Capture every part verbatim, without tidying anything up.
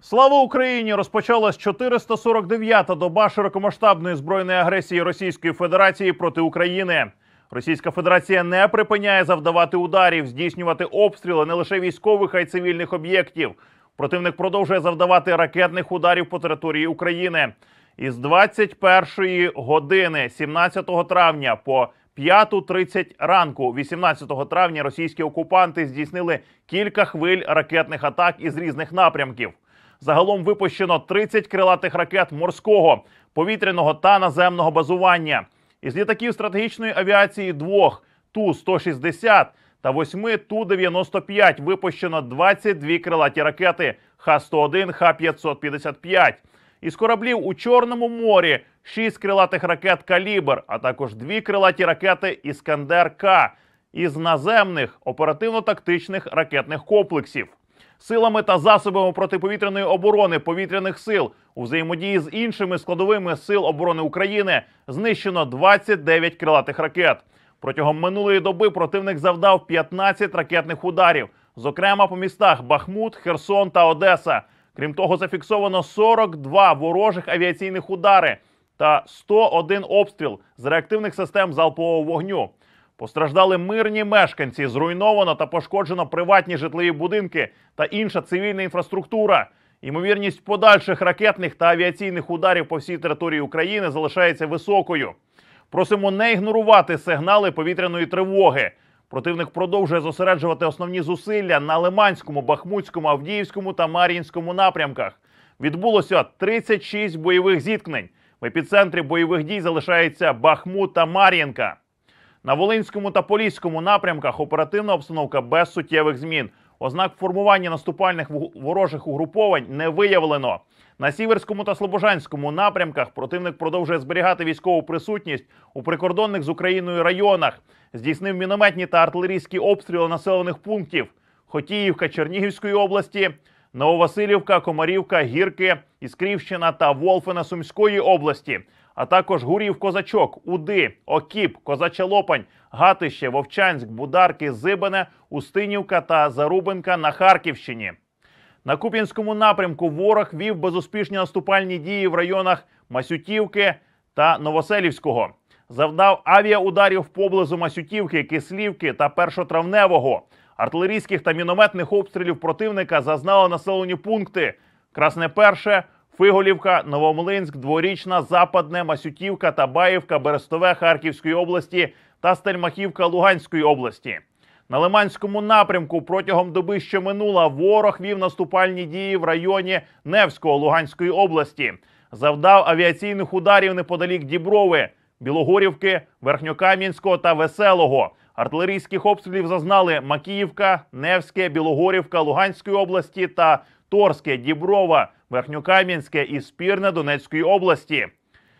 Слава Україні! Розпочалась чотириста сорок дев'ята доба широкомасштабної збройної агресії Російської Федерації проти України. Російська Федерація не припиняє завдавати ударів, здійснювати обстріли не лише військових, а й цивільних об'єктів. Противник продовжує завдавати ракетних ударів по території України. Із двадцять першої години сімнадцятого травня по п'яту тридцять ранку вісімнадцятого травня російські окупанти здійснили кілька хвиль ракетних атак із різних напрямків. Загалом випущено тридцять крилатих ракет морського, повітряного та наземного базування. Із літаків стратегічної авіації двох Ту сто шістдесят та восьми Ту дев'яносто п'ять випущено двадцять дві крилаті ракети Х сто один, Х п'ятсот п'ятдесят п'ять. Із кораблів у Чорному морі шість крилатих ракет «Калібр», а також дві крилаті ракети «Іскандер-К» із наземних оперативно-тактичних ракетних комплексів. Силами та засобами протиповітряної оборони повітряних сил у взаємодії з іншими складовими сил оборони України знищено двадцять дев'ять крилатих ракет. Протягом минулої доби противник завдав п'ятнадцять ракетних ударів, зокрема по містах Бахмут, Херсон та Одеса. Крім того, зафіксовано сорок два ворожих авіаційних удари та сто один обстріл з реактивних систем залпового вогню. Постраждали мирні мешканці, зруйновано та пошкоджено приватні житлові будинки та інша цивільна інфраструктура. Ймовірність подальших ракетних та авіаційних ударів по всій території України залишається високою. Просимо не ігнорувати сигнали повітряної тривоги. Противник продовжує зосереджувати основні зусилля на Лиманському, Бахмутському, Авдіївському та Мар'їнському напрямках. Відбулося тридцять шість бойових зіткнень. В епіцентрі бойових дій залишається Бахмут та Мар'їнка. На Волинському та Поліському напрямках оперативна обстановка без суттєвих змін. Ознак формування наступальних ворожих угруповань не виявлено. На Сіверському та Слобожанському напрямках противник продовжує зберігати військову присутність у прикордонних з Україною районах. Здійснив мінометні та артилерійські обстріли населених пунктів Хотіївка Чернігівської області, Нововасилівка, Комарівка, Гірки, Іскрівщина та Волфина Сумської області, а також Гурів-Козачок, Уди, Окіп, Козача Лопань, Гатище, Вовчанськ, Бударки, Зибине, Устинівка та Зарубинка на Харківщині. На Куп'янському напрямку ворог вів безуспішні наступальні дії в районах Масютівки та Новоселівського. Завдав авіаударів поблизу Масютівки, Кислівки та Першотравневого. Артилерійських та мінометних обстрілів противника зазнали населені пункти Красне Перше, Фиголівка, Новомлинськ, Дворічна, Западне, Масютівка та Баївка, Берестове Харківської області та Стельмахівка Луганської області. На Лиманському напрямку протягом доби, що минула, ворог вів наступальні дії в районі Невського Луганської області. Завдав авіаційних ударів неподалік Діброви, Білогорівки, Верхньокам'янського та Веселого. Артилерійських обстрілів зазнали Макіївка, Невське, Білогорівка Луганської області та Торське, Діброва, Верхньокам'янське і Спірне Донецької області.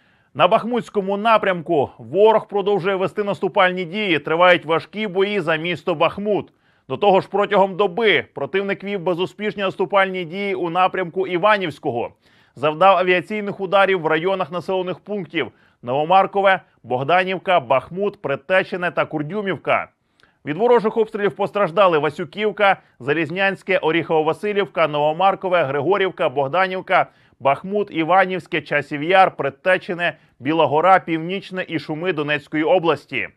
На Бахмутському напрямку ворог продовжує вести наступальні дії, тривають важкі бої за місто Бахмут. До того ж, протягом доби противник вів безуспішні наступальні дії у напрямку Іванівського. Завдав авіаційних ударів в районах населених пунктів Новомаркове, Богданівка, Бахмут, Предтечене та Курдюмівка. Від ворожих обстрілів постраждали Васюківка, Залізнянське, Оріхово-Василівка, Новомаркове, Григорівка, Богданівка, Бахмут, Іванівське, Часів Яр, Предтечене, Біла Гора, Північне і Шуми Донецької області.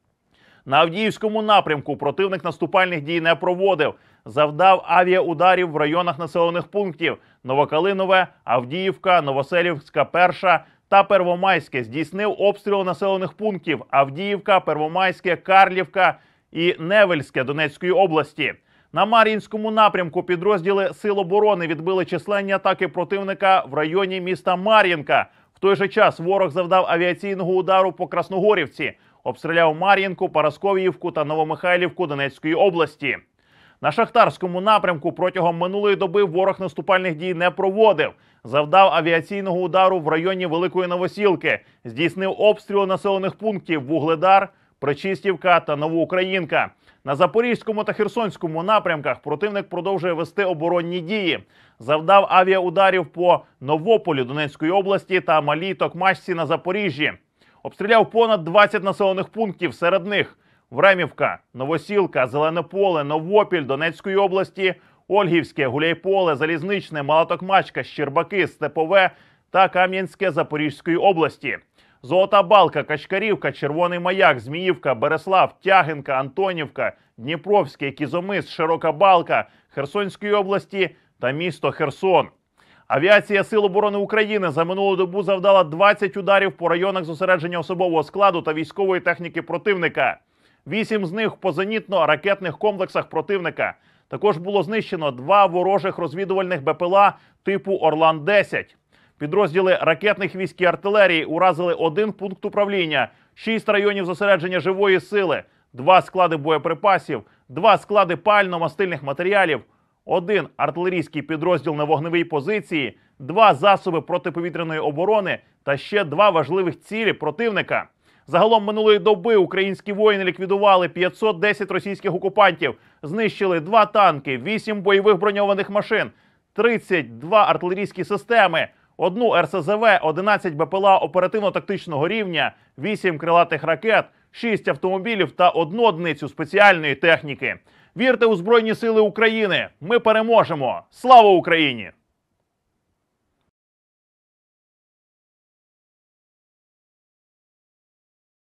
На Авдіївському напрямку противник наступальних дій не проводив. Завдав авіаударів в районах населених пунктів Новокалинове, Авдіївка, Новоселівська Перша та Первомайське. Здійснив обстріли населених пунктів Авдіївка, Первомайське, Карлівка і Невельське Донецької області. На Мар'їнському напрямку підрозділи Сил оборони відбили численні атаки противника в районі міста Мар'їнка. В той же час ворог завдав авіаційного удару по Красногорівці, обстріляв Мар'їнку, Парасковіївку та Новомихайлівку Донецької області. На Шахтарському напрямку протягом минулої доби ворог наступальних дій не проводив. Завдав авіаційного удару в районі Великої Новосілки, здійснив обстріли населених пунктів Вугледар, Причистівка та Новоукраїнка. На Запорізькому та Херсонському напрямках противник продовжує вести оборонні дії. Завдав авіаударів по Новополю Донецької області та Малій Токмачці на Запоріжжі. Обстріляв понад двадцять населених пунктів, серед них Времівка, Новосілка, Зелене Поле, Новопіль Донецької області, Ольгівське, Гуляйполе, Залізничне, Малотокмачка, Щербаки, Степове та Кам'янське Запорізької області. Золота Балка, Качкарівка, Червоний Маяк, Зміївка, Береслав, Тягинка, Антонівка, Дніпровське, Кізомис, Широка Балка Херсонської області та місто Херсон. Авіація Сил оборони України за минулу добу завдала двадцять ударів по районах зосередження особового складу та військової техніки противника. Вісім з них по зенітно-ракетних комплексах противника. Також було знищено два ворожих розвідувальних БПЛА типу Орлан десять. Підрозділи ракетних військ і артилерії уразили один пункт управління, шість районів зосередження живої сили, два склади боєприпасів, два склади пально-мастильних матеріалів, один артилерійський підрозділ на вогневій позиції, два засоби протиповітряної оборони та ще два важливих цілі противника. Загалом минулої доби українські воїни ліквідували п'ятсот десять російських окупантів, знищили два танки, вісім бойових броньованих машин, тридцять два артилерійські системи, одну ер ес зе ве, одинадцять БПЛА оперативно-тактичного рівня, вісім крилатих ракет, шість автомобілів та одну одиницю спеціальної техніки. Вірте у Збройні Сили України! Ми переможемо! Слава Україні!